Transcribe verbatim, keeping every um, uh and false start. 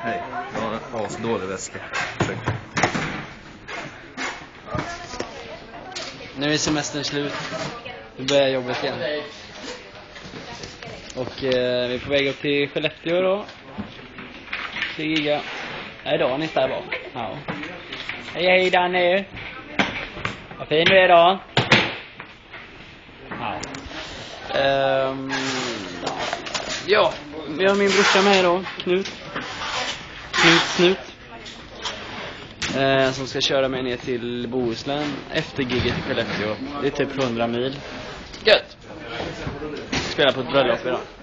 Hej, jag har en asdålig väska. Nu är semestern slut. Nu börjar jobbet igen. Och eh, vi är på väg upp till Skellefteå då. Till Giga. Nej, idag är ni där bak. Ja. Hej hej Danny. Vad fin du är idag. Ja. Um, ja, vi har min brorsa med då, Knut. Knut Snut. Eh, som ska köra mig ner till Bohuslän efter giget i Skellefteå. Det är typ hundra mil. Gött! Spela på ett bröllop idag.